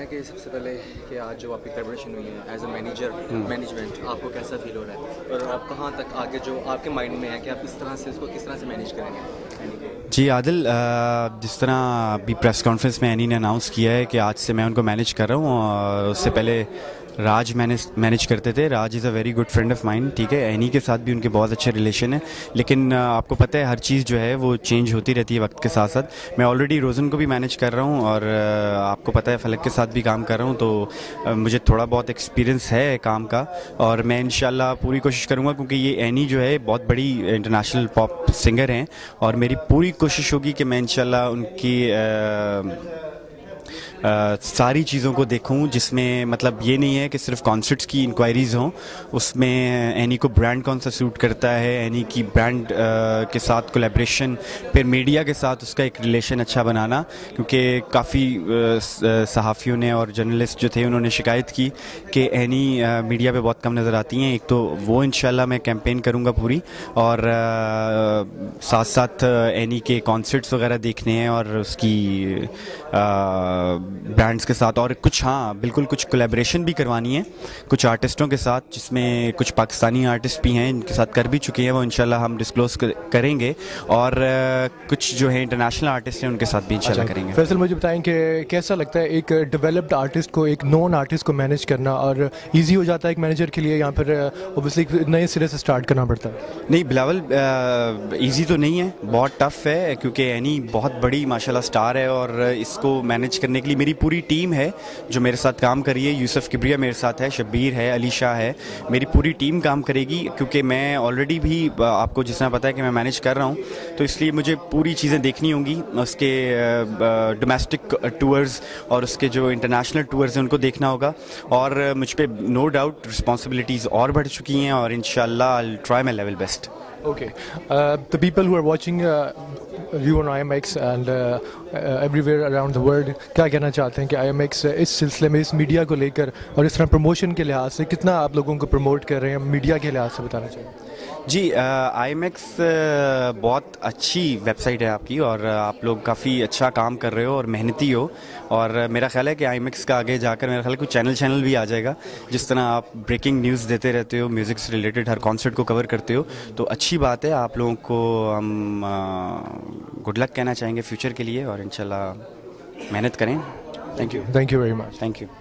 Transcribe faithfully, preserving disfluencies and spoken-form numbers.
कि सबसे पहले कि आज जो आपकी कोलैबोरेशन हुई है एज अ मैनेजर मैनेजमेंट आपको कैसा फील हो रहा है और आप कहाँ तक आगे जो आपके माइंड में है कि आप इस तरह से इसको किस तरह से मैनेज करेंगे? जी आदिल, जिस तरह अभी प्रेस कॉन्फ्रेंस में एनी ने अनाउंस किया है कि आज से मैं उनको मैनेज कर रहा हूँ, और उससे पहले राज मैनेज मैनेज करते थे। Raj is a very good friend of mind, ठीक है। एनी के साथ भी उनके बहुत अच्छे रिलेशन है, लेकिन आपको पता है हर चीज़ जो है वो चेंज होती रहती है वक्त के साथ साथ। मैं ऑलरेडी रोज़न को भी मैनेज कर रहा हूँ और आपको पता है फलक के साथ भी काम कर रहा हूँ, तो मुझे थोड़ा बहुत एक्सपीरियंस है काम का, और मैं इंशाल्लाह पूरी कोशिश करूँगा, क्योंकि ये एनी जो है बहुत बड़ी इंटरनेशनल पॉप सिंगर हैं, और मेरी पूरी कोशिश होगी कि मैं इंशाल्लाह उनकी आ, Uh, सारी चीज़ों को देखूं, जिसमें मतलब ये नहीं है कि सिर्फ कॉन्सर्ट्स की इंक्वायरीज़ हों, उसमें एनी को ब्रांड कौन सा सूट करता है, एनी की ब्रांड uh, के साथ कोलैबोरेशन, फिर मीडिया के साथ उसका एक रिलेशन अच्छा बनाना, क्योंकि काफ़ी uh, सहाफ़ियों ने और जर्नलिस्ट जो थे उन्होंने शिकायत की कि एनी uh, मीडिया पे बहुत कम नज़र आती हैं। एक तो वो इंशाल्लाह मैं कैंपेन करूँगा पूरी, और uh, साथ साथ एनी के कॉन्सर्ट्स वगैरह देखने हैं और उसकी uh, ब्रांड्स के साथ, और कुछ हाँ बिल्कुल कुछ कोलैबोरेशन भी करवानी है कुछ आर्टिस्टों के साथ, जिसमें कुछ पाकिस्तानी आर्टिस्ट भी हैं इनके साथ कर भी चुके हैं, वो इंशाल्लाह हम डिस्क्लोज करेंगे, और कुछ जो है इंटरनेशनल आर्टिस्ट हैं उनके साथ भी इंशाल्लाह अच्छा, करेंगे। फैसल मुझे बताएं कि कैसा लगता है एक डेवलप्ड आर्टिस्ट को एक नॉन आर्टिस्ट को मैनेज करना, और ईजी हो जाता है एक मैनेजर के लिए, यहाँ पर ओबियसली नए सिरे से स्टार्ट करना पड़ता है? नहीं बिलावल, ईजी तो नहीं है, बहुत टफ है, क्योंकि एनी बहुत बड़ी माशाल्लाह स्टार है, और इसको मैनेज करने के लिए मेरी पूरी टीम है जो मेरे साथ काम कर रही है। यूसुफ किब्रिया मेरे साथ है, शब्बीर है, अली शाह है, मेरी पूरी टीम काम करेगी, क्योंकि मैं ऑलरेडी भी आपको जिस तरह पता है कि मैं मैनेज कर रहा हूँ, तो इसलिए मुझे पूरी चीज़ें देखनी होंगी, उसके डोमेस्टिक टूर्स और उसके जो इंटरनेशनल टूर्स हैं उनको देखना होगा, और मुझ पर नो डाउट रिस्पॉन्सिबिलिटीज़ और बढ़ चुकी हैं, और इंशाल्लाह I will try my level best. Okay, uh, the people who are watching uh, you on I M X and uh, uh, everywhere around the world, क्या कहना चाहते हैं कि I M X uh, इस सिलसिले में, इस मीडिया को लेकर और इस तरह प्रमोशन के लिहाज से कितना आप लोगों को प्रमोट कर रहे हैं, मीडिया के लिहाज से बताना चाहिए? जी, आई एम एक्स बहुत अच्छी वेबसाइट है आपकी, और आप लोग काफ़ी अच्छा काम कर रहे हो और मेहनती हो, और मेरा ख्याल है कि आई एम एक्स का आगे जाकर मेरा ख्याल है कुछ चैनल चैनल भी आ जाएगा, जिस तरह आप ब्रेकिंग न्यूज़ देते रहते हो, म्यूज़िक से रिलेटेड हर कॉन्सर्ट को कवर करते हो, तो अच्छी बात है। आप लोगों को हम गुड लक कहना चाहेंगे फ्यूचर के लिए, और इंशाल्लाह मेहनत करें। Thank you thank you very much. Thank you.